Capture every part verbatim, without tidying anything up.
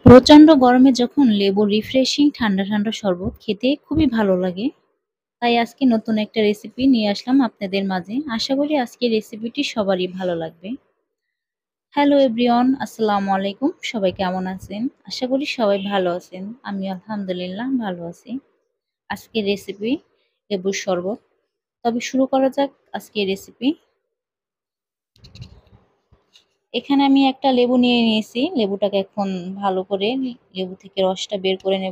প্রচন্ড গরমে যখন লেবুর রিফ্রেশিং ঠান্ডা ঠান্ডা শরবত খেতে খুবই ভালো লাগে। তাই আজকে নতুন একটা রেসিপি নিয়ে আসলাম আপনাদের মাঝে। আশা করি আজকের রেসিপিটি সবারই ভালো লাগবে। হ্যালো এভরিওয়ান, আসসালামু আলাইকুম। সবাই কেমন আছেন? আশা করি সবাই ভালো আছেন। আমি আলহামদুলিল্লাহ ভালো আছি। আজকের রেসিপি লেবুর শরবত। তবে শুরু করা যাক আজকের রেসিপি। এখানে আমি একটা লেবু নিয়ে নিয়েছি। লেবুটাকে এখন ভালো করে লেবু থেকে রসটা বের করে নেব।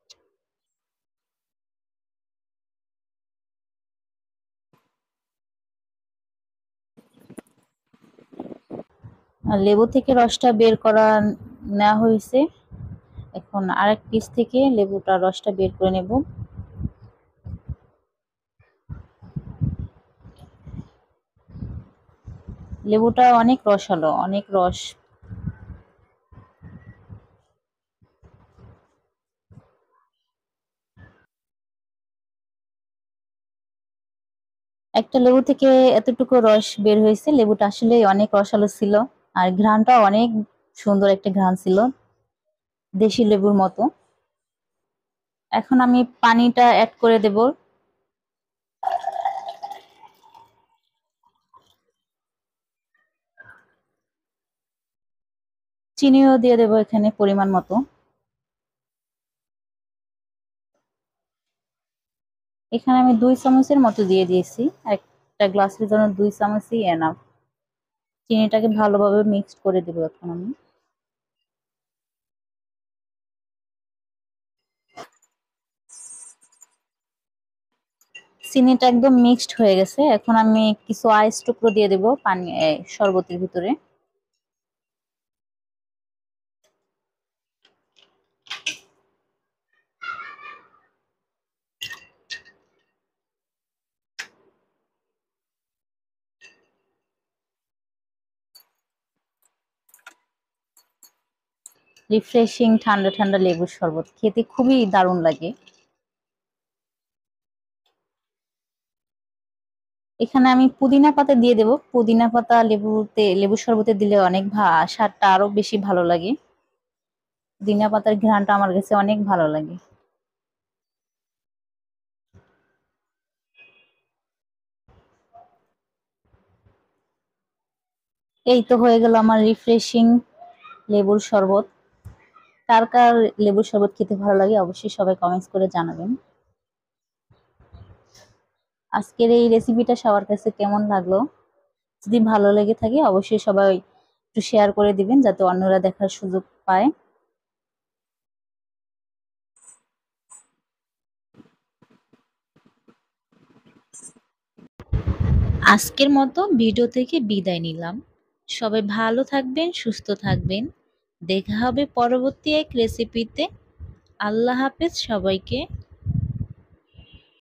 আর লেবু থেকে রসটা বের করা নেওয়া হয়েছে। এখন আরেক পিস থেকে লেবুটা রসটা বের করে নেব। লেবুটা অনেক রসালো, অনেক রস। একটা লেবু থেকে এতটুকু রস বের হয়েছে। লেবুটা আসলে অনেক রসালো ছিল। আর ঘ্রাণটা অনেক সুন্দর একটা ঘ্রাণ ছিল, দেশি লেবুর মতো। এখন আমি পানিটা অ্যাড করে দেব। চিনিও দিয়ে দেব এখানে পরিমাণ মতো। এখানে আমি দুই চামচের মতো দিয়ে দিয়েছি। একটা গ্লাসের জন্য দুই চামচই এনাফ। চিনিটাকে ভালোভাবে মিক্সড করে দেবো এখন আমি। চিনিটা একদম মিক্সড হয়ে গেছে। এখন আমি কিছু আইস টুকরো দিয়ে দেবো পানি শরবতের ভিতরে। রিফ্রেশিং ঠান্ডা ঠান্ডা লেবুর শরবত খেতে খুবই দারুণ লাগে। এখানে আমি পুদিনা পাতা দিয়ে দেব। পুদিনা পাতা লেবুতে লেবুর শরবতে দিলে অনেক ভা স্বাদটা আরো বেশি ভালো লাগে। পুদিনা পাতার ঘ্রাণটা আমার কাছে অনেক ভালো লাগে। এই তো হয়ে গেল আমার রিফ্রেশিং লেবুর শরবত। কার কার লেবুর শরবত খেতে ভালো লাগে অবশ্যই সবাই কমেন্টস করে জানাবেন। আজকের এই রেসিপিটা সবার কাছে কেমন লাগলো? যদি ভালো লেগে থাকে অবশ্যই সবাই একটু শেয়ার করে দিবেন যাতে অন্যরা দেখার সুযোগ পায়। আজকের মতো ভিডিও থেকে বিদায় নিলাম। সবাই ভালো থাকবেন, সুস্থ থাকবেন। দেখা হবে পরবর্তী এক রেসিপিতে। আল্লাহ হাফেজ সবাইকে।